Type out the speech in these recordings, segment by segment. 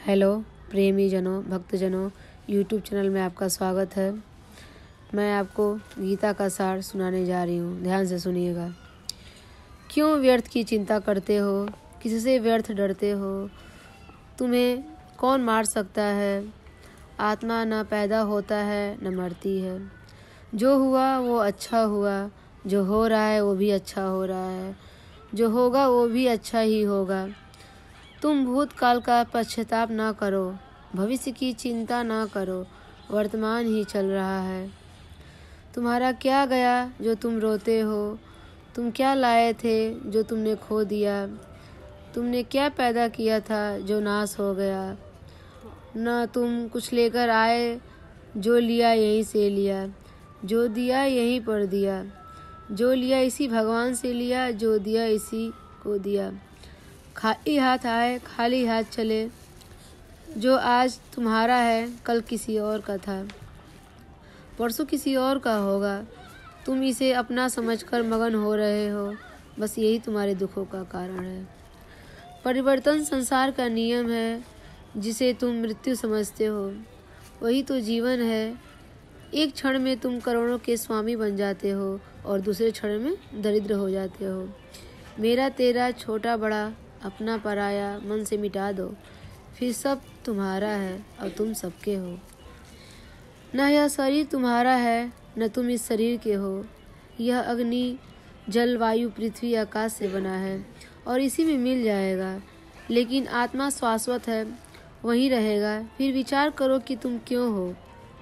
Hello प्रेमी जनों, भक्तजनों, यूट्यूब चैनल में आपका स्वागत है। मैं आपको गीता का सार सुनाने जा रही हूँ, ध्यान से सुनिएगा। क्यों व्यर्थ की चिंता करते हो, किससे व्यर्थ डरते हो? तुम्हें कौन मार सकता है? आत्मा न पैदा होता है न मरती है। जो हुआ वो अच्छा हुआ, जो हो रहा है वो भी अच्छा हो रहा है, जो होगा वो भी अच्छा ही होगा। तुम भूतकाल का पश्चाताप ना करो, भविष्य की चिंता ना करो, वर्तमान ही चल रहा है। तुम्हारा क्या गया जो तुम रोते हो? तुम क्या लाए थे जो तुमने खो दिया? तुमने क्या पैदा किया था जो नाश हो गया? न तुम कुछ लेकर आए, जो लिया यहीं से लिया, जो दिया यहीं पर दिया, जो लिया इसी भगवान से लिया, जो दिया इसी को दिया। खाली हाथ आए खाली हाथ चले, जो आज तुम्हारा है कल किसी और का था, परसों किसी और का होगा। तुम इसे अपना समझकर मगन हो रहे हो, बस यही तुम्हारे दुखों का कारण है। परिवर्तन संसार का नियम है, जिसे तुम मृत्यु समझते हो वही तो जीवन है। एक क्षण में तुम करोड़ों के स्वामी बन जाते हो और दूसरे क्षण में दरिद्र हो जाते हो। मेरा तेरा, छोटा बड़ा, अपना पराया मन से मिटा दो, फिर सब तुम्हारा है और तुम सबके हो। न यह शरीर तुम्हारा है न तुम इस शरीर के हो। यह अग्नि, जल, वायु, पृथ्वी, आकाश से बना है और इसी में मिल जाएगा। लेकिन आत्मा शाश्वत है, वहीं रहेगा। फिर विचार करो कि तुम क्यों हो।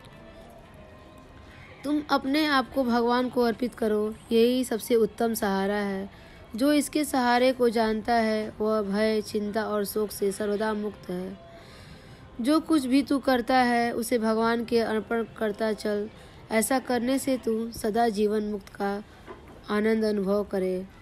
तुम अपने आप को भगवान को अर्पित करो, यही सबसे उत्तम सहारा है। जो इसके सहारे को जानता है वह भय, चिंता और शोक से सर्वदा मुक्त है। जो कुछ भी तू करता है उसे भगवान के अर्पण करता चल। ऐसा करने से तू सदा जीवन मुक्त का आनंद अनुभव करे।